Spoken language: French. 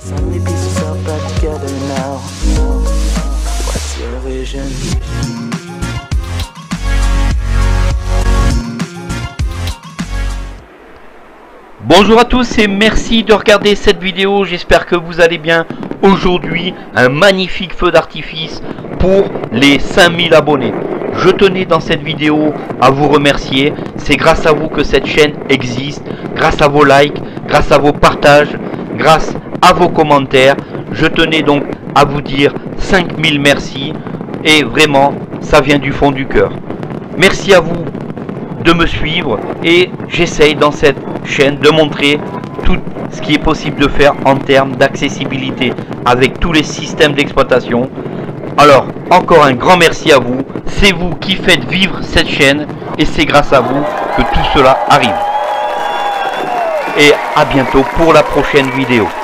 Suddenly pieces all back together now. What's your vision? Bonjour à tous et merci de regarder cette vidéo, j'espère que vous allez bien. Aujourd'hui, un magnifique feu d'artifice pour les 5000 abonnés. Je tenais dans cette vidéo à vous remercier, c'est grâce à vous que cette chaîne existe, grâce à vos likes, grâce à vos partages, grâce à vos commentaires. Je tenais donc à vous dire 5000 merci et vraiment ça vient du fond du cœur. Merci à vous de me suivre et j'essaye dans cette chaîne de montrer tout ce qui est possible de faire en termes d'accessibilité avec tous les systèmes d'exploitation. Alors encore un grand merci à vous, c'est vous qui faites vivre cette chaîne et c'est grâce à vous que tout cela arrive. Et à bientôt pour la prochaine vidéo.